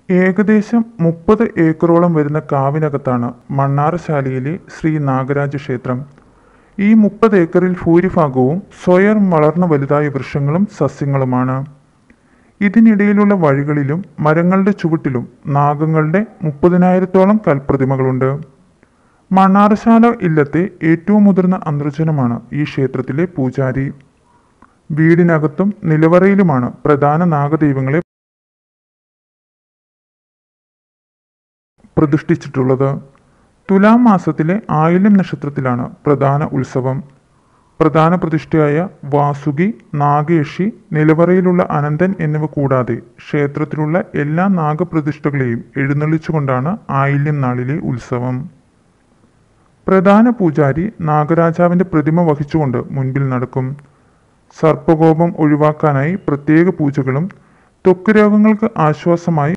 ഏകദേശം 30 ഏക്കറോളം വരുന്ന കാവിനകത്താണ് മണ്ണാറശാലയിലെ ശ്രീ നാഗരാജ ക്ഷേത്രം. ഈ 30 ഏക്കറിൽ ഭൂരിഭാഗവും സ്വയം വളർന്നു വലുതായ വൃക്ഷങ്ങളും സസ്യങ്ങളുമാണ്. ഇതിനിടയിലുള്ള വഴികളിലും മരങ്ങളുടെ ചുവട്ടിലും നാഗങ്ങളുടെ 30,000-ഓളം കൽപ്രതിമകളുണ്ട്. മണ്ണാറശാല ഇല്ലത്തെ ഏറ്റവും മുതിർന്ന അന്തർജനമാണ് ഈ ക്ഷേത്രത്തിലെ പൂജാരി. വീടിനകത്തും നിലവറയിലുമാണ് പ്രധാന നാഗദൈവങ്ങളെ പ്രതിഷ്ഠിച്ചിട്ടുള്ളത്. തുലാം മാസത്തിലെ ആയില്യം നക്ഷത്രത്തിലാണ് പ്രധാന ഉത്സവം. പ്രധാന പ്രതിഷ്ഠയായ വാസുകി, നാഗേഷി, നിലവറയിലുള്ള അനന്തൻ എന്നിവ കൂടാതെ ക്ഷേത്രത്തിലുള്ള എല്ലാ നാഗപ്രതിഷ്ഠകളെയും എഴുന്നള്ളിച്ചുകൊണ്ടാണ് ആയില്യം നാളിലെ ഉത്സവം. പ്രധാന പൂജാരി നാഗരാജാവിൻ്റെ പ്രതിമ വഹിച്ചുകൊണ്ട് മുൻപിൽ നടക്കും. സർപ്പകോപം ഒഴിവാക്കാനായി പ്രത്യേക പൂജകളും ത്വക്ക് രോഗങ്ങൾക്ക് ആശ്വാസമായി